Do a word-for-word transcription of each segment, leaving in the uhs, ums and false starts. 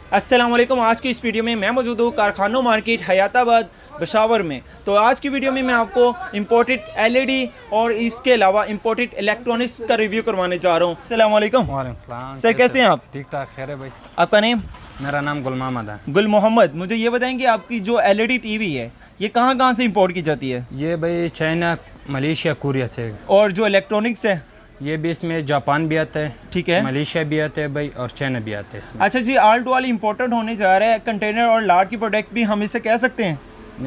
अस्सलाम वालेकुम। आज की इस वीडियो में मैं मौजूद हूँ कारखानों मार्केट हयाताबाद पेशावर में। तो आज की वीडियो में मैं आपको इम्पोर्टेड एलईडी और इसके अलावा इम्पोर्टेड इलेक्ट्रॉनिक्स का रिव्यू करवाने जा रहा हूँ। अस्सलाम वालेकुम। वालेकुम सर, कैसे हैं आप? ठीक ठाक, खैर है भाई। आपका नेम? मेरा नाम गुल मोहम्मद है। गुल मोहम्मद, मुझे ये बताएंगे आपकी जो एलईडी टीवी है ये कहाँ कहाँ से इम्पोर्ट की जाती है? ये भाई चाइना, मलेशिया, कोरिया से। और जो इलेक्ट्रॉनिक्स है ये भी इसमें जापान भी आता है, ठीक है, मलेशिया भी आता है भाई, और चाइना भी आता है इसमें। अच्छा जी, आल टू आल इम्पोर्टेड होने जा रहा है। कंटेनर और लार्ड की प्रोडक्ट भी हम इसे कह सकते हैं?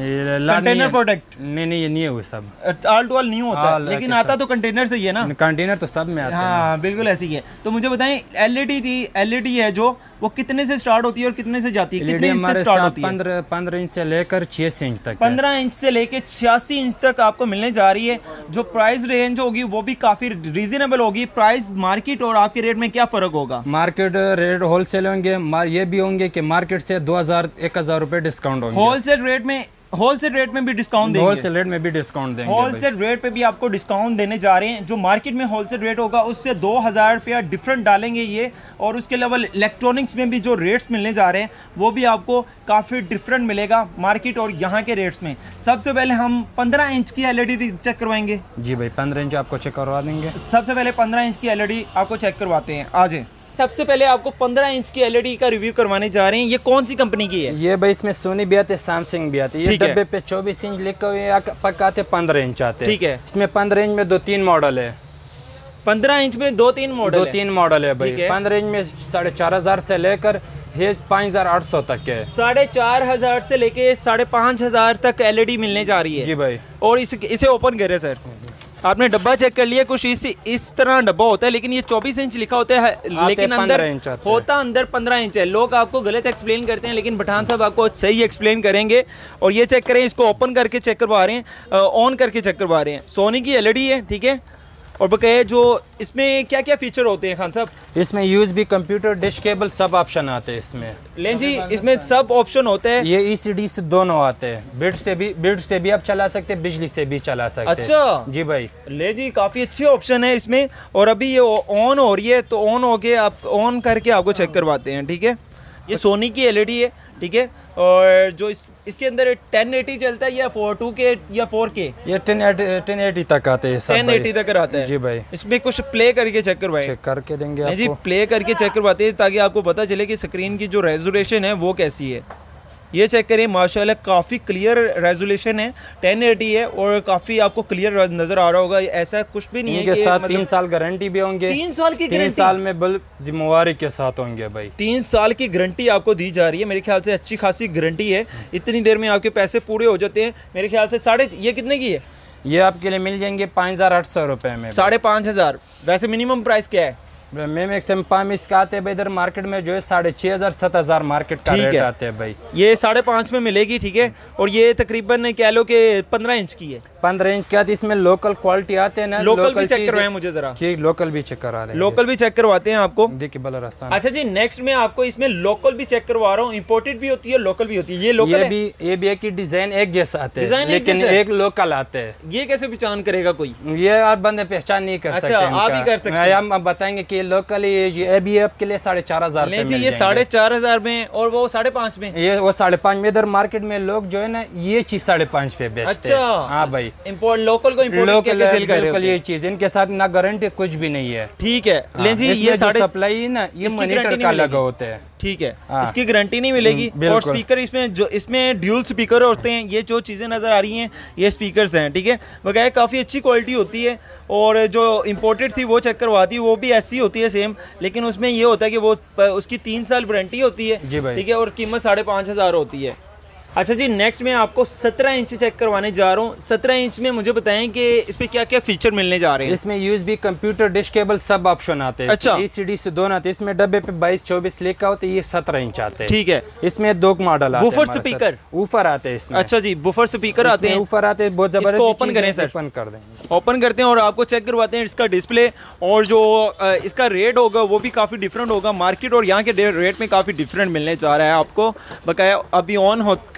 कंटेनर प्रोडक्ट नहीं नहीं, ये नहीं है वो सब, आल टू आल नहीं होता है, लेकिन आता तो कंटेनर से ही है ना। कंटेनर तो सब में आता है। हाँ बिल्कुल ऐसी ही है। तो मुझे बताएं, एलईडी थी एलईडी है जो वो कितने से स्टार्ट होती है और कितने से जाती है? कितने इंच से स्टार्ट होती है? पंद्रह पंद्रह इंच से लेकर छियासी इंच तक। पंद्रह इंच से लेकर छियासी इंच तक आपको मिलने जा रही है। जो प्राइस रेंज होगी वो भी काफी रीजनेबल होगी। प्राइस मार्केट और आपके रेट में क्या फर्क होगा? मार्केट रेट होलसेल होंगे, ये भी होंगे कि मार्केट से दो हजार एक हजार रुपए डिस्काउंट होंगे। होलसेल रेट में होलसेल रेट में भी डिस्काउंट देंगे। होलसेल रेट में भी डिस्काउंट देंगे। होलसेल रेट पे भी आपको डिस्काउंट देने जा रहे हैं। जो मार्केट में होलसेल रेट होगा उससे दो हज़ार रुपया डिफरेंट डालेंगे ये। और उसके अलावा इलेक्ट्रॉनिक्स में भी जो रेट्स मिलने जा रहे हैं वो भी आपको काफ़ी डिफरेंट मिलेगा मार्केट और यहाँ के रेट्स में। सबसे पहले हम पंद्रह इंच की एलईडी चेक करवाएंगे। जी भाई, पंद्रह इंच आपको चेक करवा देंगे। सबसे पहले पंद्रह इंच की एलईडी आपको चेक करवाते हैं। आ जाए, सबसे पहले आपको पंद्रह इंच की एलईडी का रिव्यू करवाने जा रहे हैं। ये कौन सी कंपनी की है? ये भाई इसमें सोनी भी आते, सैमसंग भी आते। ये डब्बे पे चौबीस इंच लिखा हुआ है, पक्का आते पंद्रह इंच आते। ठीक है, इसमें पंद्रह इंच में दो तीन मॉडल है। पंद्रह इंच में दो तीन मॉडल दो तीन मॉडल है भाई। पंद्रह इंच में साढ़े चार हजार से लेकर पाँच हजार आठ सौ तक है। साढ़े चार हजार से लेके साढ़े पाँच हजार तक एलईडी मिलने जा रही है। जी भाई। और इस, इसे ओपन करें सर। आपने डब्बा चेक कर लिया, कुछ इस इस तरह डब्बा होता है, लेकिन ये चौबीस इंच लिखा होता है, लेकिन अंदर होता अंदर पंद्रह इंच है। लोग आपको गलत एक्सप्लेन करते हैं, लेकिन पठान साहब आपको सही एक्सप्लेन करेंगे। और ये चेक करें, इसको ओपन करके चेक करवा रहे हैं, ऑन करके चेक करवा रहे हैं। सोनी की एलईडी है, ठीक है। और बकाया जो इसमें क्या क्या फीचर होते हैं खान साहब? इसमें यूएसबी, कंप्यूटर, डिश केबल सब ऑप्शन आते हैं इसमें। लें जी, इसमें सब ऑप्शन होते हैं। ये ईसीडी से दोनों आते हैं, बिट से भी बिट से भी आप चला सकते हैं, बिजली से भी चला सकते हैं। अच्छा जी भाई। ले जी, काफ़ी अच्छे ऑप्शन है इसमें। और अभी ये ऑन हो रही है, तो ऑन हो के आप ऑन करके आपको चेक करवाते हैं, ठीक है। ये सोनी की एलईडी है, ठीक है। और जो इस इसके अंदर टेन एटी चलता है या फोर टू के या फोर के? ये टेन एटी तक आते हैं। टेन एटी तक आता है। जी भाई। इसमें कुछ प्ले करके चेक करवाएं। चेक करके देंगे आपको। जी, प्ले करके चेक करवाते हैं ताकि आपको पता चले कि स्क्रीन की जो रेजोल्यूशन है वो कैसी है। ये चेक करें, माशाल्लाह काफ़ी क्लियर रेजोल्यूशन है, टेन एटी है और काफ़ी आपको क्लियर नज़र आ रहा होगा। ऐसा कुछ भी नहीं है कि साथ मतलब तीन साल गारंटी भी होंगे। तीन साल की तीन साल में बिल जिम्मेवारी के साथ होंगे भाई। तीन साल की गारंटी आपको दी जा रही है। मेरे ख्याल से अच्छी खासी गारंटी है। इतनी देर में आपके पैसे पूरे हो जाते हैं। मेरे ख्याल से साढ़े ये कितने की है? ये आपके लिए मिल जाएंगे पाँच हज़ार आठ सौ रुपये में। साढ़े पाँच हज़ार वैसे मिनिमम प्राइस क्या है? मैम एक पाँच इसका आते हैं भाई, इधर मार्केट में जो है साढ़े छः हज़ार सात हज़ार मार्केट का रेट आते हैं भाई। ये साढ़े पाँच में मिलेगी, ठीक है। और ये तकरीबन कह लो कि पंद्रह इंच की है। पंद्रह इंच क्या? इसमें लोकल क्वालिटी आते हैं ना। लोकल, लोकल भी चेक करवाएं मुझे जरा। जी, लोकल भी चेक करा रहे हैं। लोकल भी चेक करवाते हैं आपको। देखिए बड़ा रास्ता। अच्छा जी, नेक्स्ट में आपको इसमें लोकल भी चेक करवा रहा हूँ। इंपोर्टेड भी होती है, लोकल भी होती है। ये लोकल ये भी ये भी है कि डिजाइन एक जैसा आते हैं, डिजाइन लेकिन एक लोकल आते हैं। ये कैसे पहचान करेगा कोई? ये आप बंदे पहचान नहीं कर सकते। अच्छा, आप ही कर सकते हैं। हम बताएंगे कि लोकल ये भी आपके लिए साढ़े चार हजार में जी। ये साढ़े चार हजार में और वो साढ़े पाँच में। ये वो साढ़े पाँच में। इधर मार्केट में लोग जो है ना ये चीज साढ़े पाँच पे बेचते हैं। अच्छा हाँ भाई। इम्पोर्ट लोकल को इम्पोर्ट करके सेल कर रहे हो। ये चीज इनके साथ ना गारंटी कुछ भी नहीं है, ठीक है। लें जी, ये साढ़े सप्लाई ना ये मॉनिटर का लगा होता है, ठीक है। इसकी गारंटी नहीं मिलेगी। और स्पीकर इसमें जो इसमें ड्यूल स्पीकर होते हैं। ये जो चीज़ें नज़र आ रही हैं ये स्पीकर्स हैं, ठीक है। वगैरह काफ़ी अच्छी क्वालिटी होती है। और जो इंपोर्टेड थी वो चेक करवाती है, वो भी ऐसी होती है सेम, लेकिन उसमें ये होता है कि वो उसकी तीन साल वारंटी होती है, ठीक है। और कीमत साढ़े पाँच हज़ार होती है। अच्छा जी, नेक्स्ट में आपको सत्रह इंच चेक करवाने जा रहा हूँ। सत्रह इंच में मुझे बताएं कि इसमें क्या क्या फीचर मिलने जा रहे हैं? इसमें यूएसबी, कंप्यूटर, डिश केबल सब ऑप्शन आते हैं। अच्छा। ईसीडी से दोनों आते हैं। इसमें डब्बे पे बाईस चौबीस लिखा होता है। ये सत्रह इंच आते हैं, ठीक है। इसमें दो मॉडल आते हैं। वूफर स्पीकर, ऊपर आते हैं इसमें। अच्छा जी, वूफर स्पीकर आते हैं, ऊपर आते हैं। बहुत जबरदस्त। ओपन करें सर। ओपन कर देंगे। ओपन करते हैं और आपको चेक करवाते हैं इसका डिस्प्ले। और जो इसका रेट होगा वो भी काफ़ी डिफरेंट होगा। मार्केट और यहाँ के रेट में काफ़ी डिफरेंट मिलने जा रहा है आपको। बकाया अभी ऑन हो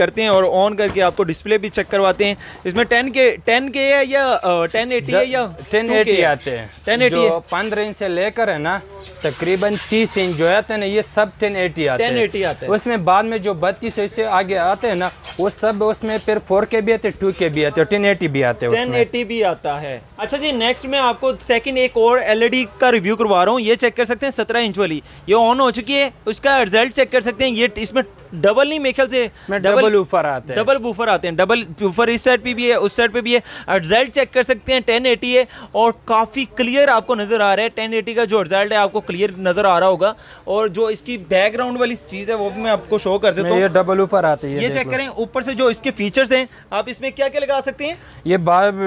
करते हैं और ऑन करके आपको डिस्प्ले भी चेक करवाते हैं। इसमें टेन के टेन के है या टेन एटी है या टेन एटी आते हैं। टेन एटी पंद्रह इंच से लेकर है ना तकरीबन तीस इंच जो आते हैं ना, ये सब टेन एटी आते हैं। टेन एटी आते हैं। उसमें बाद में जो बत्तीस से आगे आते हैं ना, वो सब उसमें फिर फोर के भी आते हैं, टू के भी आते हैं, टेन एटी भी आते हैं, टेन एटी भी आता है। अच्छा जी, नेक्स्ट में आपको सेकंड एक और एलईडी का रिव्यू करवा रहा हूँ। ये चेक कर सकते हैं सत्रह इंच वाली, ये ऑन हो चुकी है। उसका रिजल्ट चेक कर सकते हैं। ये इसमें डबल नहीं, मेरे ख्याल से डबल वूफर आते हैं। डबल वूफर आते हैं। डबल वूफर इस साइड पे भी है, उस साइड पे भी है। रिजल्ट चेक कर सकते हैं, टेन एटी है और काफ़ी क्लियर आपको नज़र आ रहा है। टेन एटी का जो रिजल्ट है आपको क्लियर नज़र आ रहा होगा। और जो इसकी बैकग्राउंड वाली चीज़ है वो भी मैं आपको शो कर देता हूँ। ये डबल वूफर आती है, ये चेक करें। ऊपर से जो इसके फीचर्स हैं, आप इसमें क्या क्या लगा सकते हैं। ये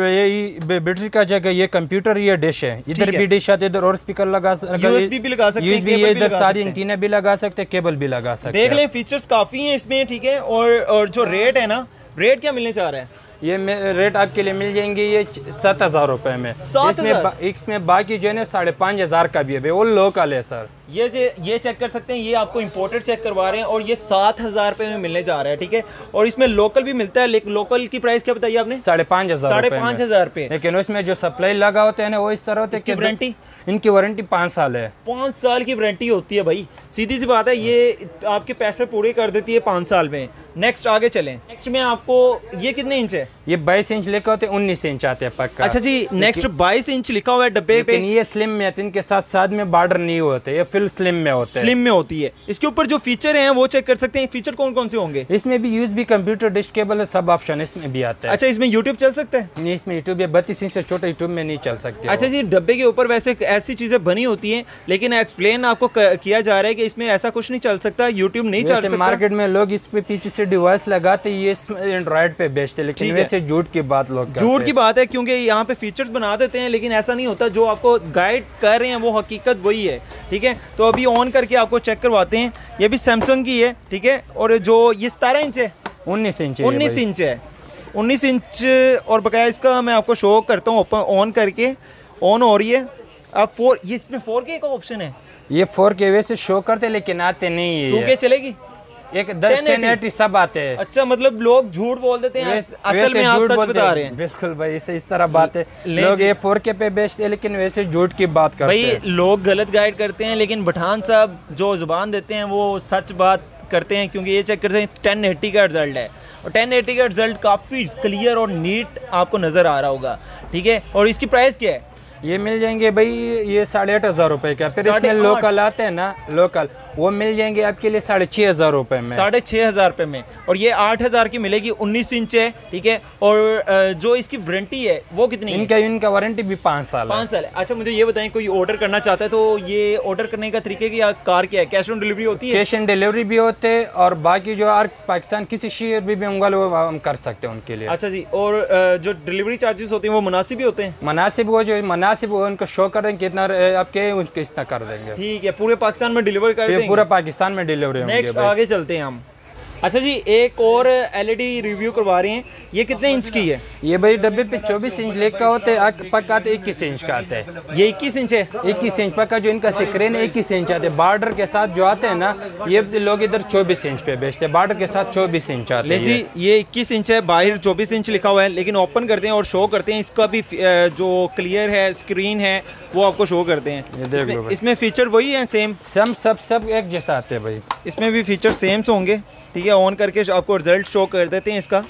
ये बैटरी का जगह, ये कंप्यूटर, ये डिश है, इधर भी डिश आती है, इधर और स्पीकर लगा सकते हैं, यूएसबी भी लगा सकते हैं, ये इधर सारी एंटीना भी लगा सकते हैं, केबल भी लगा सकते हैं। देख लें, फीचर्स काफ़ी हैं इसमें, ठीक है। और और जो रेट है ना, रेट क्या मिलने चाह रहा है? ये रेट आपके लिए मिल जाएंगे ये सात हजार रुपए में। इसमें बा, इसमें बाकी जो है ना साढ़े पाँच हजार का भी है, वो लोकल है सर। ये ये चेक कर सकते हैं, ये आपको इंपोर्टेड चेक करवा रहे हैं और ये सात हजार रुपए में मिलने जा रहा है, ठीक है। और इसमें लोकल भी मिलता है, लेकिन लोकल की प्राइस क्या बताइए आपने? साढ़े पाँच हजार साढ़े पाँच हजार रुपए। लेकिन उसमें जो सप्लाई लगा होते हैं ना, वो इस तरह होते हैं कि वारंटी, इनकी वारंटी पाँच साल है। पाँच साल की वारंटी होती है भाई, सीधी सी बात है। ये आपके पैसे पूरे कर देती है पाँच साल में। नेक्स्ट आगे चलें। नेक्स्ट में आपको ये कितने इंच है? ये बाईस इंच लिखा होते हैं, उन्नीस इंच आते हैं पक्का। अच्छा जी, नेक्स्ट बाईस इंच लिखा हुआ है डब्बे पे। ये स्लिम में आते हैं, इनके साथ साथ में बॉर्डर नहीं होते, ये फिल स्लिम में होते हैं। स्लिम में होती है। इसके ऊपर जो फीचर हैं वो चेक कर सकते हैं। फीचर कौन कौन से होंगे? इसमें भी यूएसबी कंप्यूटर, डिश केबल, सब ऑप्शन इसमें भी आता है। अच्छा, इसमें यूट्यूब चल सकता है? नहीं, इसमें यूट्यूब बत्तीस इंच से छोटे यूट्यूब में नहीं चल सकते। अच्छा जी, डब्बे के ऊपर वैसे ऐसी चीजें बनी होती हैं, लेकिन एक्सप्लेन आपको किया जा रहा है कि इसमें ऐसा कुछ नहीं चल सकता, यूट्यूब नहीं चल सकता। मार्केट में लोग इस पे पीछे से डिवाइस लगाते, ये एंड्रॉइड पे बेचते, लेकिन वैसे झूठ की बात लोग झूठ की बात है, क्योंकि यहाँ पे फीचर्स बना देते हैं, लेकिन ऐसा नहीं होता। जो आपको गाइड कर रहे हैं वो हकीकत वही है, ठीक है। तो अभी ऑन करके आपको चेक करवाते हैं। ये भी सैमसंग की है, ठीक है। और जो ये सतारह इंच है, उन्नीस इंच उन्नीस इंच है, उन्नीस इंच। और बकाया इसका मैं आपको शो करता हूँ, ओपन ऑन करके ऑन हो रही है। अब फोर, ये इसमें फोर के का ऑप्शन है। ये फोर के वैसे शो करते लेकिन आते नहीं है। टू के चलेगी? एक टेन एटी सब आते हैं। अच्छा, मतलब लोग झूठ बोल देते हैं, असल में आप सच बता रहे हैं। बिल्कुल भाई, इसे इस तरह बात है। लोग ये फोर के पे बेचते हैं, लेकिन वैसे झूठ की बात करते हैं। भाई लोग गलत गाइड करते हैं, लेकिन पठान साहब जो जुबान देते हैं वो सच बात करते हैं। क्योंकि ये चेक करते हैं, टेन एटी का रिजल्ट है और टेन एटी का रिजल्ट काफ़ी क्लियर और नीट आपको नज़र आ रहा होगा, ठीक है। और इसकी प्राइस क्या है? ये मिल जाएंगे भाई, ये साढ़े आठ हजार रुपए का। फिर इसमें लोकल आते हैं ना, लोकल, वो मिल जाएंगे आपके लिए साढ़े छः हजार रुपए में। साढ़े छः हजार रुपए में। और ये आठ हजार की मिलेगी, उन्नीस इंच है, ठीक है। और जो इसकी वारंटी है वो कितनी इनका है? इनका वारंटी भी पाँच साल पाँच साल है। अच्छा, मुझे ये बताएं, कोई ऑर्डर करना चाहता है तो ये ऑर्डर करने का तरीके की कार क्या है? कैश ऑन डिलीवरी होती है? कैश ऑन डिलीवरी भी होते हैं, और बाकी जो और पाकिस्तान किसी शहर भी होंगे वो हम कर सकते हैं उनके लिए। अच्छा जी, और जो डिलीवरी चार्जेस होते हैं वो मुनासिब ही होते हैं? मुनासिब हो, जो मुनासिब हो उनको शो कर देंगे कितना आपके, उनके इतना कर देंगे। ठीक है, पूरे पाकिस्तान में डिलीवर कर देंगे? पूरा पाकिस्तान में डिलीवरी होंगे। नेक्स्ट आगे चलते हैं हम। अच्छा जी, एक और एलईडी रिव्यू करवा रहे हैं। ये कितने इंच की है? ये भाई डब्बे पे चौबीस इंच लेग का होता है, पक्का आते इक्कीस इंच का आता है। ये इक्कीस इंच है? इक्कीस इंच पक्का। जो इनका स्क्रीन है इक्कीस इंच आते हैं। बॉर्डर के साथ जो आते हैं ना, ये लोग इधर चौबीस इंच पे बेचते हैं, बॉर्डर के साथ चौबीस इंच आते हैं। जी, ये इक्कीस इंच है, बाहर चौबीस इंच लिखा हुआ है, लेकिन ओपन करते हैं और शो करते हैं, इसका भी जो क्लियर है स्क्रीन है वो आपको शो करते हैं। ये देख लो, इसमें फीचर वही है, सेम सब सब सब एक जैसा आते हैं भाई। इसमें भी फीचर सेम से होंगे, ठीक है। ऑन करके आपको रिजल्ट शो कर देते हैं इसका।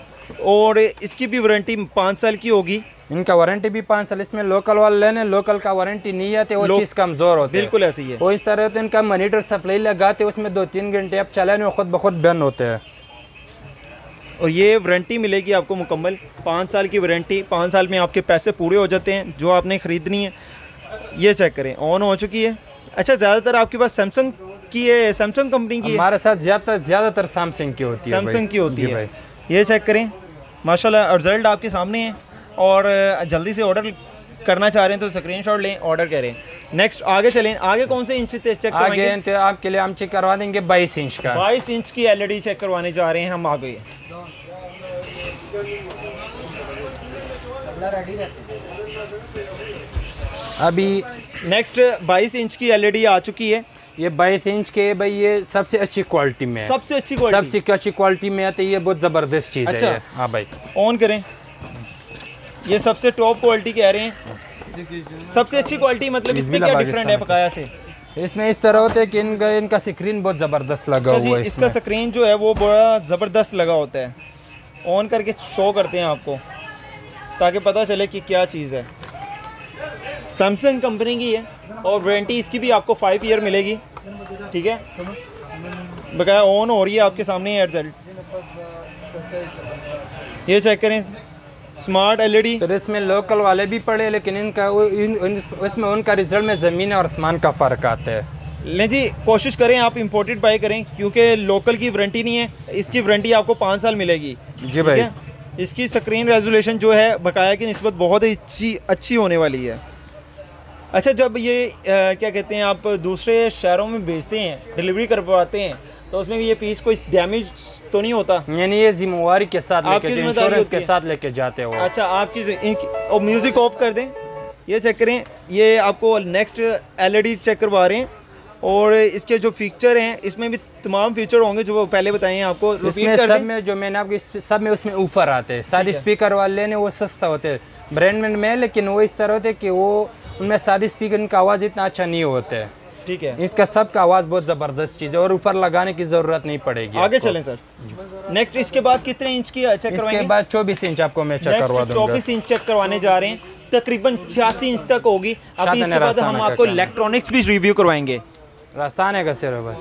और इसकी भी वारंटी पाँच साल की होगी। इनका वारंटी भी पाँच साल। इसमें लोकल वाले लेने, लोकल का वारंटी नहीं आते, वो चीज़ कमजोर होती है। बिल्कुल ऐसे ही है। वो इस तरह होते हैं, इनका मॉनिटर सप्लाई लगाते हैं, उसमें दो तीन घंटे आप चलाने में खुद ब खुद बंद होते हैं। और ये वारंटी मिलेगी आपको मुकम्मल, पाँच साल की वारंटी। पाँच साल में आपके पैसे पूरे हो जाते हैं जो आपने ख़रीदनी है। ये चेक करें, ऑन हो चुकी है। अच्छा, ज़्यादातर आपके पास सैमसंग की है, सैमसंग कंपनी की है? हमारे साथ ज़्यादातर ज़्यादातर सैमसंग की होती है। सैमसंग की होती है। ये चेक करें, माशाल्लाह रिजल्ट आपके सामने है। और जल्दी से ऑर्डर करना चाह रहे हैं तो स्क्रीनशॉट लें, ऑर्डर करें। नेक्स्ट आगे चलें। आगे कौन से इंच चेक करवाएंगे? आगे तो आपके लिए हम चेक करवा देंगे बाईस इंच का। बाईस इंच की एलईडी चेक करवाने जा रहे हैं हम आगे। अभी नेक्स्ट बाईस इंच की एलईडी आ चुकी है, ये बाईस इंच के भाई, ये सबसे अच्छी क्वालिटी में है। सबसे अच्छी क्वालिटी, सबसे अच्छी क्वालिटी में आते, ये बहुत जबरदस्त चीज अच्छा। है। हाँ भाई, ऑन करें, ये सबसे टॉप क्वालिटी कह रहे हैं, सबसे अच्छी क्वालिटी। मतलब इसमें क्या डिफरेंट है बकाया से? इसमें इस तरह होता है कि इनका इनका स्क्रीन बहुत ज़बरदस्त लगा हुआ है। इसका स्क्रीन जो है वो बड़ा ज़बरदस्त लगा होता है। ऑन करके शो करते हैं आपको ताकि पता चले कि क्या चीज़ है। सैमसंग कंपनी की है और वारंटी इसकी भी आपको फाइव ईयर मिलेगी, ठीक है। बकाया ऑन हो रही है आपके सामने है रिजल्ट, ये चेक करें, स्मार्ट एलईडी। फिर इसमें लोकल वाले भी पड़े, लेकिन इनका वो इन, इन, इसमें उनका रिजल्ट में ज़मीन और आसमान का फ़र्क आता है। नहीं जी, कोशिश करें आप इंपोर्टेड बाई करें, क्योंकि लोकल की वारंटी नहीं है। इसकी वारंटी आपको पाँच साल मिलेगी जी भाई। इसकी स्क्रीन रेजोल्यूशन जो है बकाया की निस्बत बहुत ही अच्छी अच्छी होने वाली है। अच्छा, जब ये आ, क्या कहते हैं, आप दूसरे शहरों में भेजते हैं, डिलीवरी करवाते हैं, तो उसमें ये पीस कोई डैमेज तो नहीं होता? यानी ये जिम्मेवारी के साथ लेके, इंश्योरेंस के साथ लेके जाते हो। अच्छा, आपकी और म्यूज़िक ऑफ कर दें, ये चेक करें। ये आपको नेक्स्ट एलईडी चेक करवा रहे हैं और इसके जो फीचर हैं इसमें भी तमाम फीचर होंगे जो पहले बताए हैं आपको। इसमें सब में जो मैंने आपको सब में उसमें ऊपर आते हैं। सारे स्पीकर वाले ने वो सस्ता होते हैं ब्रांड में, लेकिन वो इस तरह होते हैं कि वो उनमें सादी स्पीकर का आवाज़ इतना अच्छा नहीं होता है, ठीक है। इसका सबका आवाज़ बहुत ज़बरदस्त चीज़ है और ऊपर लगाने की ज़रूरत नहीं पड़ेगी। आगे चलें सर। नेक्स्ट इसके बाद कितने इंच की चेक करवाएंगे? इसके बाद चौबीस इंच आपको मैं चेक करवा दूंगा। चौबीस इंच चेक करवाने जा रहे हैं, तकरीबन छियासी इंच तक होगी। अभी इसके बाद हम आपको इलेक्ट्रॉनिक्स भी रिव्यू करवाएंगे। रास्ता आने का सिर्फ बस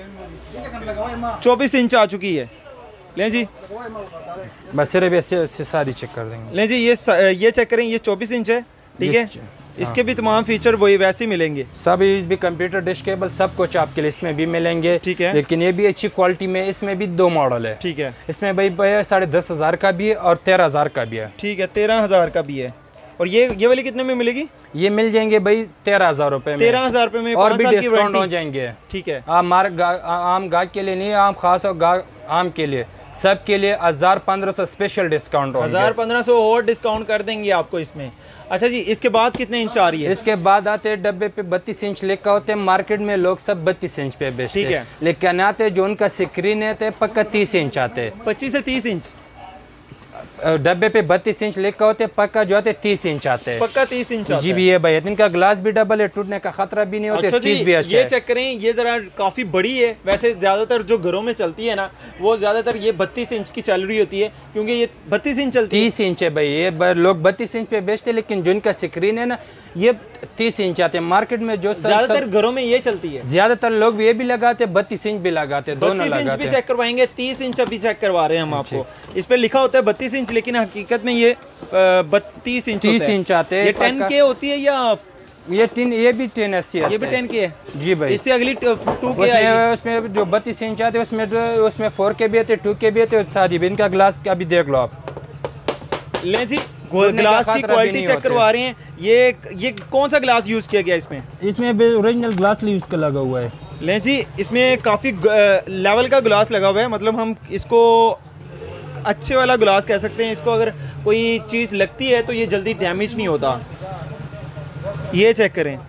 चौबीस इंच आ चुकी है। लें जी, बस सिर्फ ऐसे सारी चेक कर देंगे। लें जी, ये ये चेक करें, ये चौबीस इंच है, ठीक है। इसके भी तमाम फीचर वही वैसे ही मिलेंगे। सब इस भी कंप्यूटर डिश केबल सब कुछ आपके लिए इसमें भी मिलेंगे, ठीक है। लेकिन ये भी अच्छी क्वालिटी में, इसमें भी दो मॉडल है, ठीक है। इसमें भाई साढ़े दस हज़ार का भी है और तेरह हज़ार का भी है, ठीक है। तेरह हज़ार का भी है। और ये ये वाली कितने में मिलेगी? ये मिल जाएंगे भाई तेरह हज़ार रुपए में। तेरह हज़ार रुपए में और भी डिस्काउंट हो जाएंगे, ठीक है। आप मार गा, आम गाहक के लिए नहीं, आम खास और गा, आम के लिए सब के लिए हजार पंद्रह सौ स्पेशल डिस्काउंट होगा। हजार पंद्रह सौ और डिस्काउंट कर देंगे आपको इसमें। अच्छा जी, इसके बाद कितने इंच आ रही है? इसके बाद आते हैं डब्बे पे बत्तीस इंच लिखा होते हैं, मार्केट में लोग सब बत्तीस इंच पे बेचते हैं, लेकिन आते जो उनका स्क्रीन है पक्का तीस इंच आते हैं। पच्चीस से तीस इंच डब्बे पे बत्तीस इंच लिखा होते हैं, पक्का जो आते तीस इंच आते हैं। पक्का तीस इंच जी भी है भाई, इनका ग्लास भी डबल है, टूटने का खतरा भी नहीं होता। अच्छा चीज भी अच्छा ये है। चेक करें, ये जरा काफी बड़ी है। वैसे ज्यादातर जो घरों में चलती है ना, वो ज्यादातर ये बत्तीस इंच की चल रही होती है, क्योंकि ये बत्तीस इंच चलती है। तीस इंच है भाई, ये लोग बत्तीस इंच पे बेचते, लेकिन जिनका स्क्रीन है ना ये तीस इंच आते हैं। मार्केट में जो ज्यादातर घरों में ये चलती है, ज्यादातर लोग ये भी लगाते हैं, बत्तीस इंच भी लगाते हैं, दोनों लगाते हैं। भी चेक करवाएंगे, तीस इंच अभी चेक करवा रहे हैं हम आपको। इस पे लिखा होता है बत्तीस इंच, लेकिन हकीकत में ये बत्तीस इंच तीस इंच आते हैं। ये टेन के होती है या ये टेन, ये भी टेन एस सी, ये भी टेन के है जी भाई। इससे अगली टू के आएगी। उसमें जो बत्तीस इंच आते हैं उसमें उसमें फोर के भी आते हैं, टू के भी आते हैं। शादी भी इनका ग्लास का भी देख लो आप। ले जी, ग्लास की क्वालिटी चेक करवा रहे हैं। ये ये कौन सा ग्लास यूज किया गया इसमें? इसमें ओरिजिनल ग्लास यूज का लगा हुआ है। ले जी, इसमें काफी लेवल का ग्लास लगा हुआ है, मतलब हम इसको अच्छे वाला ग्लास कह सकते हैं इसको। अगर कोई चीज़ लगती है तो ये जल्दी डैमेज नहीं होता। ये चेक करें,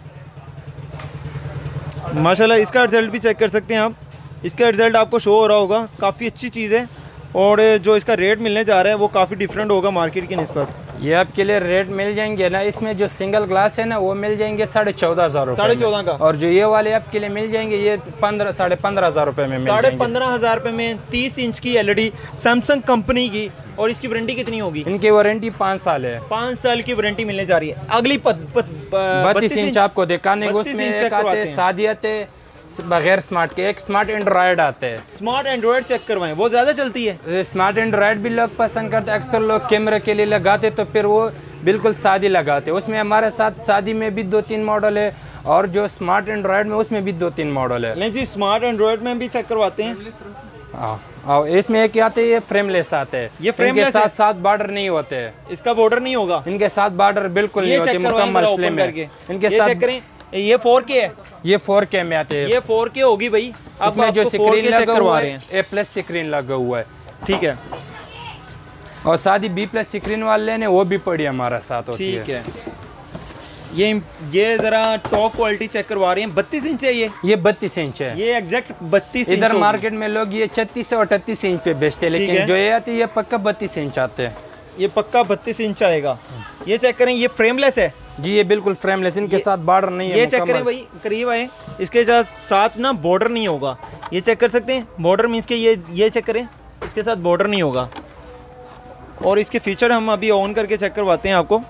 माशाल्लाह। इसका रिजल्ट भी चेक कर सकते हैं आप, इसका रिजल्ट आपको शो हो रहा होगा। काफ़ी अच्छी चीज़ है और जो इसका रेट मिलने जा रहा है वो काफ़ी डिफरेंट होगा मार्केट की निस्बत। ये आपके लिए रेट मिल जाएंगे ना, इसमें जो सिंगल ग्लास है ना वो मिल जाएंगे साढ़े चौदह हज़ार रुपये साढ़े चौदह का, और जो ये वाले आपके लिए मिल जाएंगे ये पंद्रह साढ़े पंद्रह हज़ार रुपये में। साढ़े पंद्रह हज़ार रुपये में तीस इंच की एलईडी सैमसंग कंपनी की। और इसकी वारंटी कितनी होगी? इनकी वारंटी पाँच साल है। पाँच साल की वारंटी मिलने जा रही है। अगली बत्तीस इंच आपको दिखाने को उसमें शादी आते बगैर स्मार्ट के, एक स्मार्ट एंड्रॉयड आते हैं। स्मार्ट एंड्रॉयड चेक करवाएं, वो ज़्यादा चलती है। स्मार्ट एंड्रॉयड भी लोग पसंद करते हैं, अक्सर लोग कैमरे के लिए लगाते तो फिर वो बिल्कुल शादी लगाते। उसमें हमारे साथ शादी में भी दो तीन मॉडल है और जो स्मार्ट एंड्रॉयड में उसमें भी दो तीन मॉडल है। नहीं जी, स्मार्ट एंड्रॉयड में भी चेक करवाते हैं। हाँ, इसमें एक आते हैं ये फ्रेमलेस आते हैं, ये फ्रेमलेस साथ साथ बॉर्डर नहीं होते, इसका बॉर्डर नहीं होगा, इनके साथ बॉर्डर बिल्कुल नहीं होते, मुकम्मल स्लिम है। इनके साथ चेक करें, ये फोर के है, ये फोर के में आते हैं। ये फोर के होगी भाई। अब जो स्क्रीन लगा हुआ है ए प्लस स्क्रीन लगा हुआ है, ठीक है। और साथ ही बी प्लस स्क्रीन वाले ने वो भी पड़ी हमारा साथ होती है। ठीक है, ये ये जरा टॉप क्वालिटी चेक करवा रहे हैं, बत्तीस इंच है ये ये बत्तीस इंच है, ये एग्जैक्ट बत्तीस इंच। इधर मार्केट में लोग ये छत्तीस और अड़तीस इंच पे बेचते हैं, लेकिन जो ये आती है ये पक्का बत्तीस इंच आते हैं। ये पक्का बत्तीस इंच आएगा। ये चेक करें, ये फ्रेमलेस है जी, ये बिल्कुल फ्रेमलेस, इनके साथ बॉर्डर नहीं है। ये चेक करें भाई, करीब आए, इसके साथ ना बॉर्डर नहीं होगा, ये चेक कर सकते हैं। बॉर्डर मीन्स के ये ये चेक करें, इसके साथ बॉर्डर नहीं होगा। और इसके फीचर हम अभी ऑन करके चेक करवाते हैं आपको।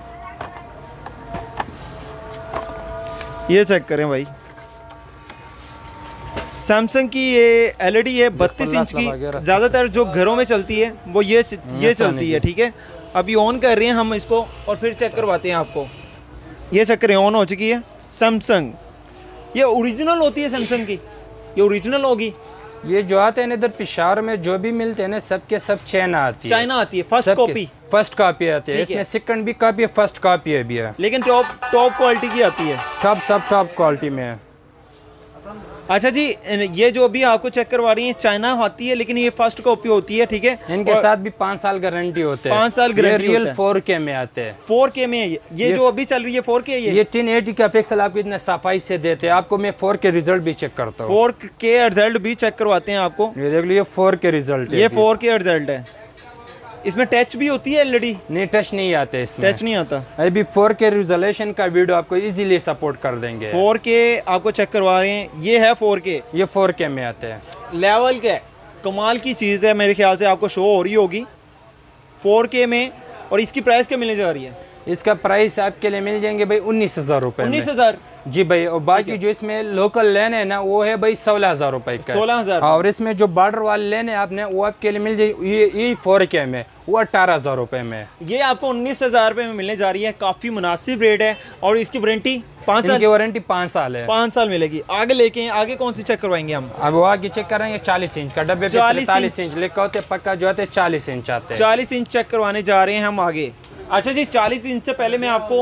ये चेक करें भाई, सैमसंग की ये एलईडी है बत्तीस इंच की, ज़्यादातर जो घरों में चलती है वो ये ये चलती है, ठीक है। अभी ऑन कर रहे हैं हम इसको और फिर चेक करवाते हैं आपको। ये चेक करें, ऑन हो चुकी है सैमसंग। ये ओरिजिनल होती है सैमसंग की, ये ओरिजिनल होगी। ये जो आते हैं इधर पिशावर में जो भी मिलते हैं ना, सबके सब चाइना आती है, चाइना आती है, फर्स्ट कॉपी फर्स्ट कॉपी आती है। इसमें सेकंड भी कॉपी है, फर्स्ट कॉपी है भी है, लेकिन टॉप टॉप क्वालिटी की आती है, सब सब टॉप क्वालिटी में है। अच्छा जी, ये जो अभी आपको चेक करवा रही है चाइना आती है, लेकिन ये फर्स्ट कॉपी होती है, ठीक है। इनके साथ भी पाँच साल गारंटी होते हैं, पाँच साल गारंटी रियल फोर के में आते हैं। फोर के में ये, ये जो अभी चल रही है फोर के, ये ये टेन एटी का पिक्सल आपको इतना सफाई से देते हैं। आपको मैं फोर के रिजल्ट भी चेक करता हूँ, फोर के रिजल्ट भी चेक करवाते हैं आपको। ये देख लीजिए फोर के रिजल्ट, ये फोर के रिजल्ट है। इसमें टच भी होती है एलईडी? नहीं, टच नहीं आते इसमें, टच नहीं आता। अभी फोर के रिजोल्यूशन का वीडियो आपको इजीली सपोर्ट कर देंगे। फोर के आपको चेक करवा रहे हैं, ये है फोर के, ये फोर के में आते हैं। लेवल के कमाल की चीज़ है, मेरे ख्याल से आपको शो हो रही होगी फोर के में। और इसकी प्राइस क्या मिलने जा रही है? इसका प्राइस आपके लिए मिल जाएंगे भाई उन्नीस हजार रुपए उन्नीस हजार जी भाई। और बाकी जो इसमें लोकल लेन है ना, वो है भाई सोलह हजार रुपए का, सोलह हजार। और इसमें जो बॉर्डर वाले लेने आपने, वो आपके लिए मिल जाएगी ये ये फोर के में, वो अठारह हजार रुपए में। ये आपको उन्नीस हजार रुपए में मिलने जा रही है, काफी मुनासिब रेट है। और इसकी वारंटी पाँच साल की वारंटी पाँच साल है, पाँच साल मिलेगी। आगे लेके आगे कौन सी चेक करवाएंगे हम? अब वो आगे चेक करेंगे चालीस इंच का डब्बे, चालीस इंच लिखा होते पक्का, जो आते चालीस इंच आते हैं। चालीस इंच चेक करवाने जा रहे हैं हम आगे। अच्छा जी, चालीस इंच से पहले मैं आपको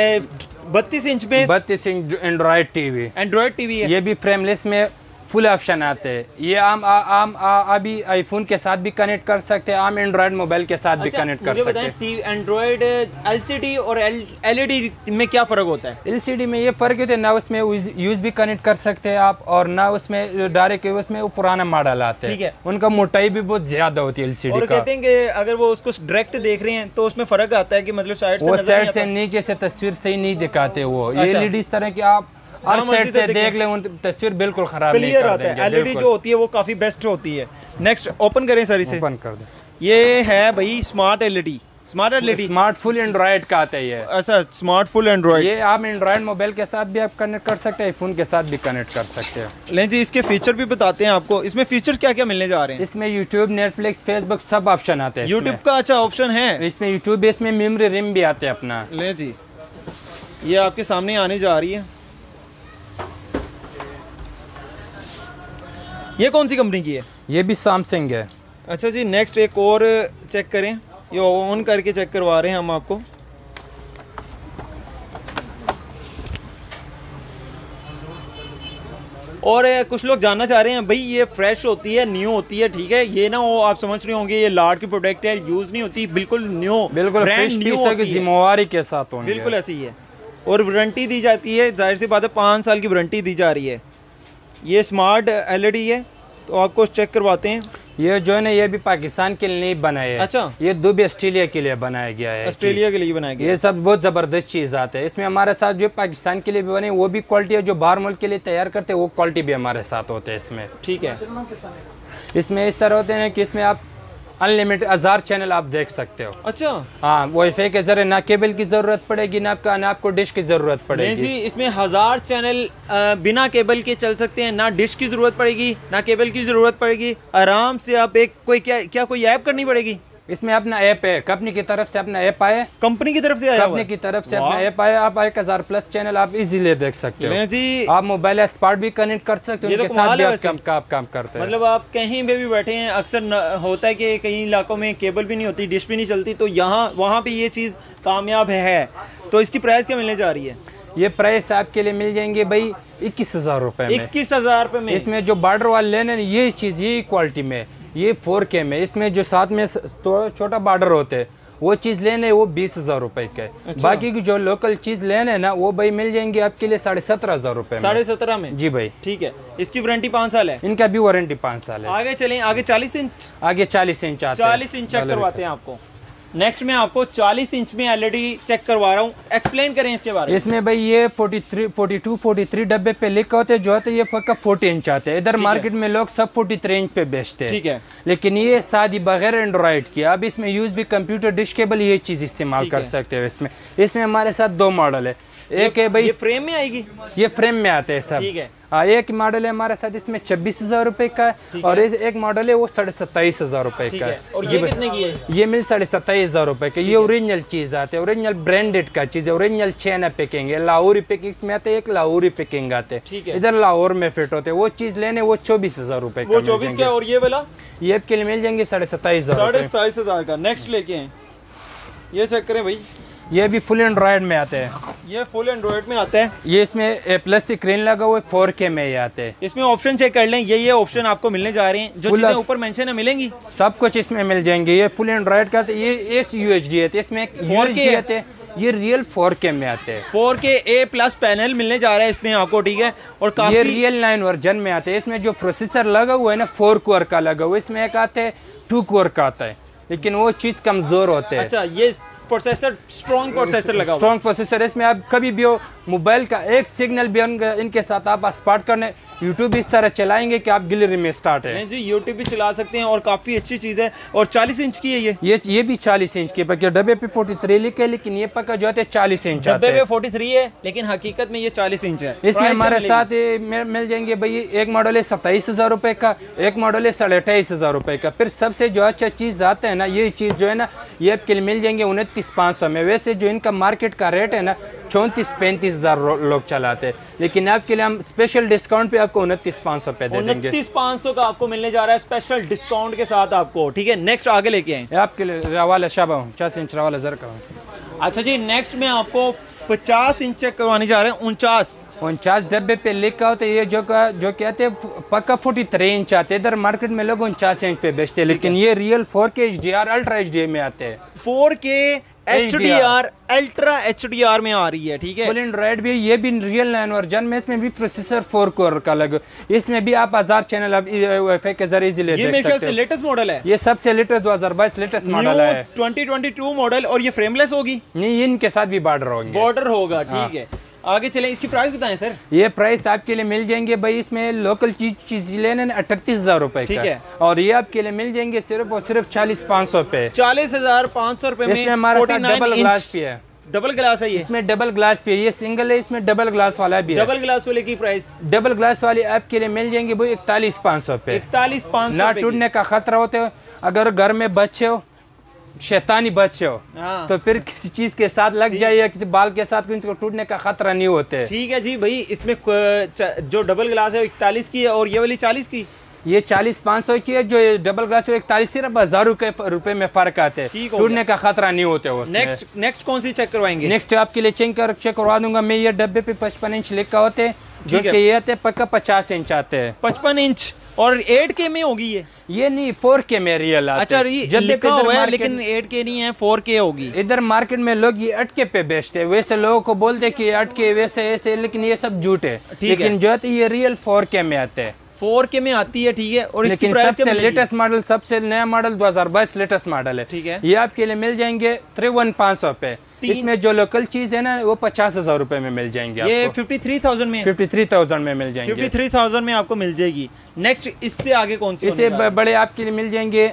बत्तीस इंच में बत्तीस inch Android TV, Android TV है, ये भी फ्रेमलेस में फुल ऑप्शन आते हैं। ये आम आ, आम आ, अभी आईफोन के साथ भी कनेक्ट कर सकते हैं, आम एंड्रॉइड मोबाइल के साथ भी कनेक्ट कर सकते हैं। एंड्रॉइड एलसीडी और एलईडी में क्या फर्क होता है? एलसीडी में ये फर्क है, ना उसमें यूज भी कनेक्ट कर सकते हैं आप, और ना उसमें डायरेक्ट उसमें वो पुराना मॉडल आते हैं, उनका मोटाई भी बहुत ज्यादा होती है एलसीडी। और कहते हैं कि अगर वो उसको डायरेक्ट देख रहे हैं तो उसमें फर्क आता है कि मतलब साइड से वो साइड से नीचे से तस्वीर सही नहीं दिखाते वो। ये एलईडी इस तरह की आप हर साइड से देख ले, उन तस्वीर बिल्कुल खराब नहीं कर देंगे। एलईडी जो होती है वो काफी बेस्ट होती है। नेक्स्ट ओपन करें सर, इसे ओपन कर दें। ये है भाई smart LED, smart LED, smart full Android का आता है ये। अच्छा, स्मार्ट फुल एंड्रॉइड। ये आप एंड्रॉइड मोबाइल के साथ भी आप कनेक्ट कर सकते हैं, आईफोन के साथ भी कनेक्ट कर सकते हैं। लें जी, इसके फीचर भी बताते हैं आपको। इसमें फीचर क्या क्या मिलने जा रहे हैं? इसमें यूट्यूब, नेटफ्लिक्स, फेसबुक सब ऑप्शन आते हैं। यूट्यूब का अच्छा ऑप्शन है इसमें, यूट्यूब, इसमें मेमोरी रिम भी आते हैं अपना। ले जी, ये आपके सामने आने जा रही है। ये कौन सी कंपनी की है? ये भी सैमसंग है। अच्छा जी, नेक्स्ट एक और चेक करें, ये ऑन करके चेक करवा रहे हैं हम आपको। और कुछ लोग जानना चाह रहे हैं भाई ये फ्रेश होती है, न्यू होती है, ठीक है। ये ना वो आप समझ रहे होंगे ये लाट की प्रोडक्ट है, यूज नहीं होती, बिल्कुल न्यू, बिल्कुल ब्रांड न्यू होती है, जिम्मेवारी के साथ होंगे, बिल्कुल ऐसी ही है। और वारंटी दी जाती है, जाहिर सी बात है पाँच साल की वारंटी दी जा रही है। ये स्मार्ट एलईडी है, तो आपको चेक करवाते हैं। ये जो है ना, ये भी पाकिस्तान के लिए नहीं बनाया है। अच्छा, ये दुबई ऑस्ट्रेलिया के लिए बनाया गया है, ऑस्ट्रेलिया के लिए बनाया गया। ये सब बहुत जबरदस्त चीज आते हैं इसमें। हमारे साथ जो पाकिस्तान के लिए भी बने वो भी क्वालिटी है, जो बाहर मुल्क के लिए तैयार करते हैं वो क्वालिटी भी हमारे साथ होते हैं इसमें, ठीक है। इसमें इस तरह होते हैं कि इसमें आप अनलिमिटेड हजार चैनल आप देख सकते हो। अच्छा, हाँ, वाईफाई के जरिए ना केबल की जरूरत पड़ेगी, ना आपका ना आपको डिश की जरूरत पड़ेगी जी। इसमें हजार चैनल बिना केबल के चल सकते हैं, ना डिश की जरूरत पड़ेगी, ना केबल की जरूरत पड़ेगी। आराम से आप एक कोई क्या क्या कोई ऐप करनी पड़ेगी? इसमें अपना ऐप है, कंपनी की तरफ से अपना ऐप आया, कंपनी की तरफ से आया, कंपनी की तरफ से अपना ऐप आया। आप एक हजार प्लस चैनल आप इजीली देख सकते हो जी। आप मोबाइल एक्सपर्ट भी कनेक्ट कर सकते हो, उनके साथ भी आप काम, काम, काम करते हैं। मतलब आप कहीं पे भी बैठे हैं, अक्सर होता है कि कई इलाकों में केबल भी नहीं होती, डिश भी नहीं चलती, तो यहाँ वहाँ पे ये चीज़ कामयाब है। तो इसकी प्राइस क्या मिलने जा रही है? ये प्राइस आपके लिए मिल जाएंगे भाई इक्कीस हजार रुपए में। इक्कीस हजार रुपए में। इसमें जो बॉर्डर वाले लेने ये चीज़, ये क्वालिटी में, ये फोर के में, इसमें जो साथ में तो छोटा बॉर्डर होते हैं वो चीज़ लेने वो बीस हजार रुपए का है। अच्छा। बाकी की जो लोकल चीज़ लेने ना वो भाई मिल जाएंगे आपके लिए साढ़े सत्रह हजार रुपए साढ़े सत्रह में। जी भाई ठीक है। इसकी वारंटी पाँच साल है। इनका भी वारंटी पाँच साल है। आगे चलें, आगे चालीस इंच आगे चालीस इंच चालीस इंच चेक करवाते हैं आपको। नेक्स्ट मैं आपको चालीस इंच में एलईडी चेक करवा रहा हूँ, एक्सप्लेन करें इसके बारे में। इसमें भाई ये तैंतालीस, बयालीस,43 डब्बे पे लिखा होते हैं, जो होते हैं ये पक्का चालीस इंच आते हैं। इधर मार्केट में लोग सब तैंतालीस इंच पे बेचते हैं। ठीक है। लेकिन ये शादी बगैर एंड्रॉइड की, अब इसमें यूज भी कंप्यूटर डिश केबल ये चीज इस्तेमाल कर सकते हो। इसमें इसमें हमारे साथ दो मॉडल है। एक है भाई ये फ्रेम में आएगी, ये फ्रेम में आते हैं सब। ठीक है। हाँ, एक मॉडल है हमारे साथ इसमें छब्बीस हजार रुपए का है और एक मॉडल है वो साढ़े सत्ताईस हजार रुपए का है। और ये कितने की है? ये मिल साढ़े सत्ताईस हजार रुपए का। ये ओरिजिनल चीज आते हैं, ओरिजिनल ब्रांडेड का चीज है, ओरिजिनल चैन पैकिंग है। लाहौरी पैकिंग में आते हैं, एक लाहौरी पैकिंग आते हैं, इधर लाहौर में फिट होते हैं। वो चीज लेने वो चौबीस हजार रुपए वो चौबीस का। और ये वाला ये आपके लिए मिल जाएंगे साढ़े सत्ताईस हजार साढ़े सत्ताईस हजार का। नेक्स्ट लेके हैं, ये चेक करें भाई, ये भी फुल एंड्रॉइड में आते हैं। ये फुल एंड्रॉइड में आते हैं। ये इसमें ए प्लस स्क्रीन लगा हुआ है, फोर के में ही आते हैं। इसमें ऑप्शन चेक कर लें, ये ये ऑप्शन आपको मिलने जा रहे हैं, जो चीजें ऊपर मेंशन है मिलेंगी, सब कुछ इसमें मिल जाएंगे। ये फुल एंड्रॉइड का ये एस यू एच डी है, इसमें फोर के आते हैं, ये रियल फोर के में आते हैं। फोर के ए प्लस पैनल मिलने जा रहा है इसमें आपको। ठीक है। और काफी ये रियल नाइन वर्जन में आते हैं। इसमें जो प्रोसेसर लगा हुआ है ना फोर कोर का लगा हुआ है, इसमें एक आता है टू कोर का आता है, लेकिन वो चीज कमजोर होते हैं। अच्छा, ये प्रोसेसर स्ट्रॉन्ग प्रोसेसर लगा हुआ है। Strong processor. इसमें आप कभी भी हो मोबाइल का एक सिग्नल भी इनके साथ आप स्टार्ट करने यूट्यूब इस तरह चलाएंगे कि आप गैलरी में स्टार्ट है। नहीं जी, यूट्यूब भी चला सकते हैं और काफ़ी अच्छी चीज़ है। और चालीस इंच की है ये ये ये भी चालीस इंच की, पक्के डब्बे पे तैंतालीस लिखे, लेकिन ये पक्का जो है चालीस इंच डब्बे पे तैंतालीस है, लेकिन हकीकत में ये चालीस इंच है। इसमें हमारे साथ मिल जाएंगे भाई, एक मॉडल है सत्ताईस हजार रुपए का, एक मॉडल है साढ़े अट्ठाईस हजार रुपए का। फिर सबसे जो अच्छा चीज़ आता है ना, ये चीज़ जो है ना, ये आपके लिए मिल जाएंगे उनतीस पाँच सौ में। वैसे जो इनका मार्केट का रेट है ना चौंतीस पैंतीस हजार लोग चलाते हैं, लेकिन आपके लिए हम स्पेशल डिस्काउंट पे आपको उनतीस पाँच सौ पे दे देंगे। उनतीस पाँच सौ का आपको मिलने जा रहा है स्पेशल डिस्काउंट के साथ आपको। ठीक है। नेक्स्ट आगे लेके आए आपके लिए रवाला शाबा हूँ, पचास इंच रवाला जर का। अच्छा जी, नेक्स्ट में आपको पचास इंच चेक करवाने जा रहे हैं। उनचास उनचास डब्बे पे लिखा होता है। ये जो का जो कहते हैं पक्का फोर्टी थ्री इंच आते हैं। इधर मार्केट में लोग उनचास इंच पे बेचते हैं, लेकिन ये real four K H D R ultra H D में आते हैं। Four K H D R ultra H D R में आ रही है। ठीक है। फुल एंड्रॉइड भी, ये भी रियल नाइन वर्जन में, इसमें भी प्रोसेसर फोर कोर का लगा। इसमें भी आप हजार चैनल वाईफाई के जरिए इजीली देख सकते हैं। लेटेस्ट मॉडल है ये, सबसे लेटेस्ट दो हजार बाईस लेटेस्ट मॉडल है, ट्वेंटी ट्वेंटी टू मॉडल। और ये फ्रेमलेस होगी? नहीं, इनके साथ भी बॉर्डर होंगे, बॉर्डर होगा। ठीक है। आगे चलें, इसकी प्राइस बताएं सर। ये प्राइस आपके लिए मिल जाएंगे भाई, इसमें लोकल चीज चीज लेने अठतीस हजार रुपए। ठीक है। और ये आपके लिए मिल जाएंगे सिर्फ और सिर्फ चालीस पाँच सौ पे, चालीस हजार पाँच सौ रुपए में। हमारा डबल ग्लास भी है। डबल ग्लास है ये? इसमें डबल ग्लास भी है, ये सिंगल है, इसमें डबल ग्लास वाला भी है। डबल ग्लास वाले की प्राइस? डबल ग्लास वाले आपके लिए मिल जाएंगे भाई इकतालीस पाँच सौ पे। इकतालीस पाँच सौ ना टूटने का खतरा होता है। अगर घर में बच्चे हो, शैतानी बच्चे हो, हाँ। तो फिर किसी चीज के साथ लग जाए या किसी बाल के साथ को टूटने का खतरा नहीं होते। ठीक है जी भाई। इसमें जो डबल ग्लास है इकतालीस की है और ये वाली चालीस की? ये चालीस पाँच सौ की है, जो डबल ग्लास है इकतालीस, सिर्फ हजार रुपए में फर्क आते हैं, टूटने का खतरा नहीं होते वो। नेक्स्ट नेक्स्ट कौन सी चेक करवाएंगे? नेक्स्ट आपके लिए चेक कर चेक करवा दूंगा मैं। ये डब्बे पे पचपन इंच लिखा होते हैं, जो कि ये आते हैं पक्का पचास इंच आते हैं। पचपन इंच और एट के में होगी ये? ये नहीं, फोर के में रियल आते। अच्छा, ये लिखा हुआ है लेकिन एट के नहीं है, फोर के होगी। इधर मार्केट में लोग ये अटके पे बेचते हैं, वैसे लोगों को बोलते कि अटके वैसे ऐसे, लेकिन ये सब झूठ है। लेकिन जो है ये रियल फोर के में आते हैं, फोर के में आती है। ठीक है। और इसकी प्राइस सबसे लेटेस्ट मॉडल, सबसे नया मॉडल दो हजार बाईस लेटेस्ट मॉडल है। ठीक है। ये आपके लिए मिल जाएंगे तिरवन पाँच सौ पे। इसमें जो लोकल चीज है ना वो पचास हजार रुपए में मिल जाएंगे। ये फिफ्टी थ्री थाउजेंड में फिफ्टी थ्री थाउजेंड में मिल जाएंगे। फिफ्टी थ्री थाउजेंड में आपको मिल जाएगी। नेक्स्ट इससे आगे कौन सी? इससे बड़े आपके लिए मिल जाएंगे,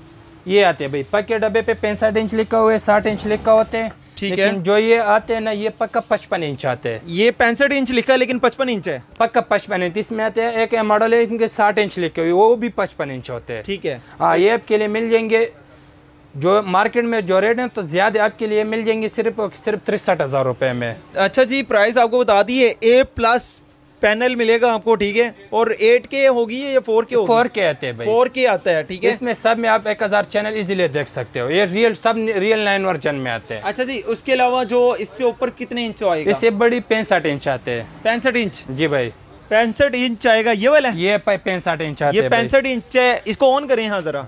ये आते हैं भाई पक्के डब्बे पे पैंसठ इंच लिखा हुआ है, साठ इंच लिखा होते हैं। ठीक है। जो ये आते हैं ना ये पक्का पचपन इंच आते हैं। ये पैंसठ इंच लिखा है लेकिन पचपन इंच है, पक्का पचपन इंच। इसमें आते हैं एक मॉडल है इनके साठ इंच लिखे हुए, वो भी पचपन इंच होते हैं। ठीक है। हाँ, ये आपके लिए मिल जाएंगे, जो मार्केट में जो रेट है तो ज्यादा आपके लिए मिल जाएंगे सिर्फ सिर्फ तिरसठ हजार रुपए में। अच्छा जी, प्राइस आपको बता दी है। ए प्लस पैनल मिलेगा आपको। ठीक है। और एट के होगी या फोर के? फोर के आते हैं भाई, फोर के आता है। ठीक है। इसमें सब में आप एक हजार चैनल इजीली देख सकते हो। ये रियल सब रियल नाइन वर्जन में आते हैं। अच्छा जी, उसके अलावा जो इससे ऊपर कितने इंच आएगा? इससे बड़ी पैंसठ इंच आते हैं। पैंसठ इंच? जी भाई, पैंसठ इंच आएगा ये वाला? ये पैंसठ इंच आते हैं। ये पैंसठ इंच है। इसको ऑन करें। हाँ जरा,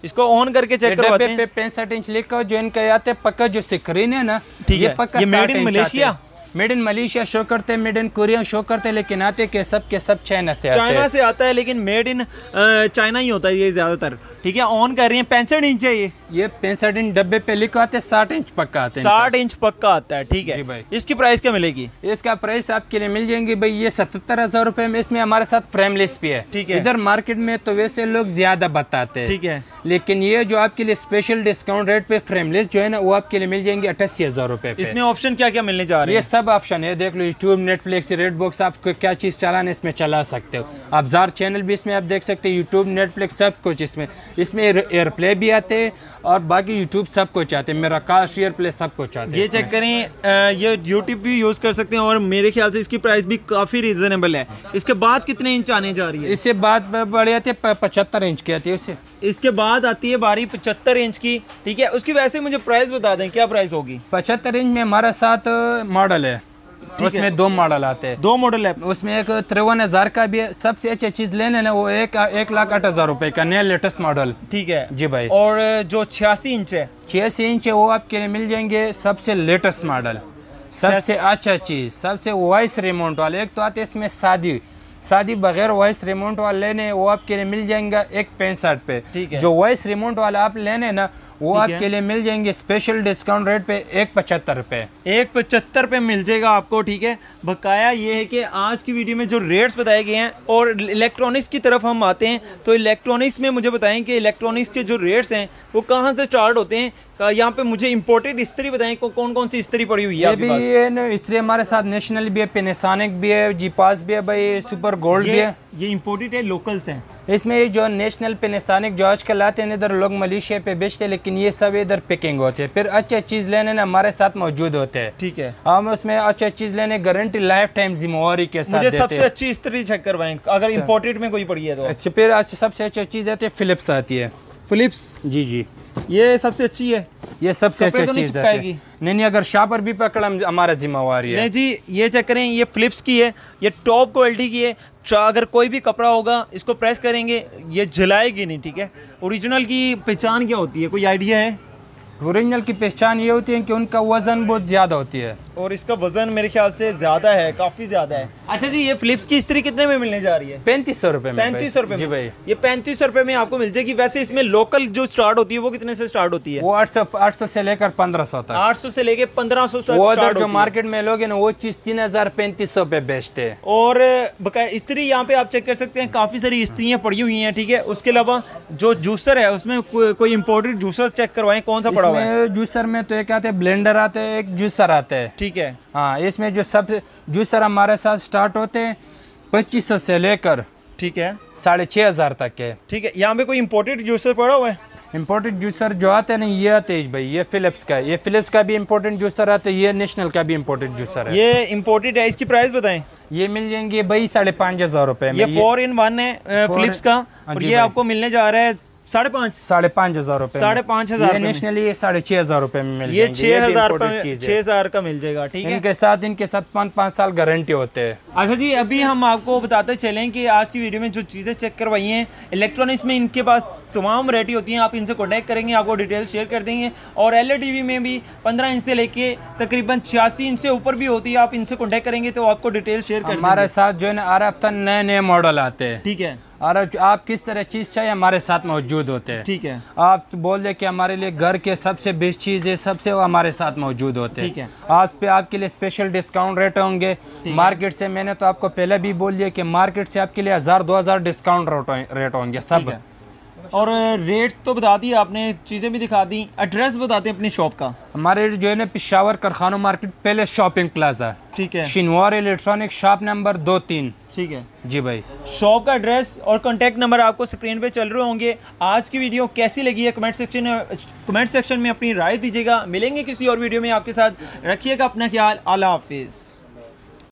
इसको ऑन करके चेक करवाते हैं। पैंसठ इंच लिखा जो इनका आते हैं पक्का जो स्क्रीन है ना, ठीक है, पक्का ये made in Malaysia, made in Malaysia show करते हैं, मेड इन कोरिया शो करते हैं, लेकिन आते के सब के सब चाइना से आते हैं। चाइना से आता है, लेकिन मेड इन चाइना ही होता है ये ज्यादातर। ठीक है, ऑन कर रही है। पैंसठ इंच है ये ये पैंसठ इंच डब्बे पे लिखा आते हैं, साठ इंच पक्का आते हैं, साठ इंच पक्का आता है। ठीक है भाई, इसकी प्राइस क्या मिलेगी? इसका प्राइस आपके लिए मिल जाएंगे भाई ये सतहत्तर हजार रुपए में। इसमें हमारे साथ फ्रेमलेस भी है। ठीक है, इधर मार्केट में तो वैसे लोग ज्यादा बताते हैं, ठीक है, लेकिन ये जो आपके लिए स्पेशल डिस्काउंट रेट पे फ्रेमलेस जो है ना, वो आपके लिए मिल जाएंगे अट्ठासी हजार रुपए। इसमें ऑप्शन क्या क्या मिलने जा रहे हैं? ये सब ऑप्शन है, देख लो, यूट्यूब, नेटफ्लिक्स, रेड बॉक्स, आपको क्या चीज चलाना इसमें चला सकते हो आप। जार चैनल भी इसमें आप देख सकते हो, यूट्यूब, नेटफ्लिक्स, सब कुछ इसमें। इसमें एयर प्ले भी आते हैं और बाकी यूट्यूब सब कुछ आते हैं, मेरा कार शेयर प्ले सब कुछ आते हैं। ये चेक करें, ये यूट्यूब भी यूज कर सकते हैं और मेरे ख्याल से इसकी प्राइस भी काफी रीजनेबल है। इसके बाद कितने इंच आने जा रही है? इससे बाद बड़ी आती है पचहत्तर इंच की आती है उससे। इसके बाद आती है बारी पचहत्तर इंच की। ठीक है, उसकी वैसे मुझे प्राइस बता दें, क्या प्राइस होगी? पचहत्तर इंच में हमारे साथ मॉडल है, उसमें दो मॉडल आते हैं। दो मॉडल है उसमें, एक तिरवन हजार का भी है, सबसे अच्छी चीज लेने ना वो एक एक लाख आठ हजार रुपए का नया लेटेस्ट मॉडल। ठीक है जी भाई। और जो छियासी इंच है, छियासी इंच है वो आपके लिए मिल जाएंगे सबसे लेटेस्ट मॉडल, सबसे अच्छा चीज, सबसे वॉइस रिमोट वाले। एक तो आते हैं इसमें शादी शादी बगैर वॉइस रिमोट वाले लेने, वो आपके लिए मिल जाएंगे एक पैंसठ पे। ठीक है, जो वॉइस रिमोट वाला आप लेने ना, वो आपके लिए मिल जाएंगे स्पेशल डिस्काउंट रेट पे एक पचहत्तर पे एक पचहत्तर पे मिल जाएगा आपको। ठीक है, बकाया ये है कि आज की वीडियो में जो रेट्स बताए गए हैं, और इलेक्ट्रॉनिक्स की तरफ हम आते हैं तो इलेक्ट्रॉनिक्स में मुझे बताएं कि इलेक्ट्रॉनिक्स के जो रेट्स हैं वो कहाँ से स्टार्ट होते हैं। यहाँ पे मुझे इंपोर्टेड इस्त्री बताएं, को, कौन कौन सी इस्त्री पड़ी हुई है आपके पास? ये ना इस्त्री हमारे साथ नेशनल भी है, पेनासोनिक भी है, जीपास भी है भाई, सुपर गोल्ड भी है। ये इंपोर्टेड है, लोकल्स हैं इसमें। जो नेशनल पेनासोनिक जो आजकल आते हैं इधर लोग मलेशिया पे बेचते हैं, लेकिन ये सब इधर पिकिंग होते हैं। फिर अच्छे चीज लेने ना हमारे साथ मौजूद होते हैं। ठीक है, हम उसमें अच्छे चीज लेने गारंटी लाइफ टाइम जिम्मेवारी के साथ मुझे देते सबसे अच्छी इस्त्री चेक करवाएं अगर इंपोर्टेड में कोई पड़ी है तो। अच्छा, फिर सबसे अच्छी चीज आती है फिलिप्स आती है। फिलिप्स? जी जी, ये सबसे अच्छी है, ये सबसे अच्छी तो चीज है। नहीं नहीं, अगर शापर भी पकड़ा हमारा जिम्मेवारी है। नहीं जी, ये चेक करें, ये फिलिप्स की है, ये टॉप क्वालिटी की है। अगर कोई भी कपड़ा होगा इसको प्रेस करेंगे ये जलाएगी नहीं। ठीक है, ओरिजिनल की पहचान क्या होती है, कोई आइडिया है? ओरिजिनल की पहचान ये होती है कि उनका वजन बहुत ज्यादा होती है, और इसका वजन मेरे ख्याल से ज्यादा है, काफी ज्यादा है। अच्छा जी, ये फिलिप्स की इस्त्री कितने में मिलने जा रही है? पैंतीस सौ रुपए में। पैंतीस सौ रुपए जी भाई, ये पैंतीस सौ रुपए में आपको मिल जाएगी। वैसे इसमें लोकल जो स्टार्ट होती है वो कितने से स्टार्ट होती है? वो आठ सौ आठ सौ से लेकर पंद्रह सौ तक। आठ सौ से लेकर पंद्रह सौ तक। वो अदर जो मार्केट में लोग हैं ना, वो चीज तीन हजार पैंतीस सौ पे बेचते हैं। और बकाया इस्त्री यहाँ पे आप चेक कर सकते हैं, काफी सारी इस्त्रियाँ पड़ी हुई हैं। ठीक है, उसके अलावा जो जूसर है उसमें को, कोई इम्पोर्टेड जूसर चेक करवाएं, कौन सा पड़ा हुआ है? जूसर में तो एक आते हैं ब्लेंडर आते हैं, एक जूसर आते हैं। ठीक है, हाँ, इसमें जो सब जूसर हमारे साथ स्टार्ट होते हैं पच्चीस सौ से लेकर, ठीक है, साढ़े छः हजार तक है। ठीक है, यहाँ पे कोई इम्पोर्टेड जूसर पड़ा हुआ है? इम्पोर्टेड जूसर जो आते हैं ना, ये आते हैं भाई, ये फिलिप्स का, ये फिलिप्स का भी इम्पोर्टेड जूसर आते हैं, ये नेशनल का भी इम्पोर्टेड जूसर है। ये इम्पोर्टेड है, इसकी प्राइस बताएं। ये मिल जाएंगे भाई साढ़े पाँच हजार रुपए में। ये फोर इन वन है फिलिप्स का, और ये आपको मिलने जा रहा है साढ़े पाँच साढ़े पाँच हजार रुपए साढ़े पाँच हजार नेशनली साढ़े छह हजार रुपए में मिल ये छह हजार छह हजार का मिल जाएगा। ठीक है, इनके साथ इनके साथ पाँच पाँच साल गारंटी होते हैं। अच्छा जी, अभी हम आपको बताते चलें कि आज की वीडियो में जो चीज़ें चेक करवाई हैं इलेक्ट्रॉनिक्स में, इनके पास तमाम वैरायटी होती हैं। आप इनसे कॉन्टैक्ट करेंगे, आपको डिटेल शेयर कर देंगे। और एल ई डी वी में भी पंद्रह इंच से लेके तकरीबन छियासी इंच से ऊपर भी होती है। आप इनसे कॉन्टैक्ट करेंगे तो आपको डिटेल शेयर कर देंगे। हमारे साथ जो है ना हर हफ्ता नए नए मॉडल आते हैं। ठीक है, और आप किस तरह चीज़ चाहिए हमारे साथ मौजूद होते हैं। ठीक है, आप बोल दे कि हमारे लिए घर के सबसे बेस्ट चीज़ है, सबसे वो हमारे साथ मौजूद होते हैं। ठीक है, आज पे आपके लिए स्पेशल डिस्काउंट रेट होंगे मार्केट से। मैंने तो आपको पहले भी बोल दिया कि मार्केट से आपके लिए हज़ार दो हज़ार डिस्काउंट रेट होंगे सब। और रेट्स तो बता दिए आपने, चीज़ें भी दिखा दी। एड्रेस बताते हैं अपनी शॉप का। हमारे जो है ना पिशावर कारखाना मार्केट पहले शॉपिंग प्लाजा, ठीक है, शिनवार इलेक्ट्रॉनिक शॉप नंबर दो तीन। ठीक है जी भाई, शॉप का एड्रेस और कॉन्टैक्ट नंबर आपको स्क्रीन पे चल रहे होंगे। आज की वीडियो कैसी लगी है कमेंट सेक्शन कमेंट सेक्शन में अपनी राय दीजिएगा। मिलेंगे किसी और वीडियो में आपके साथ, रखिएगा अपना ख्याल। अल्लाह हाफिज़।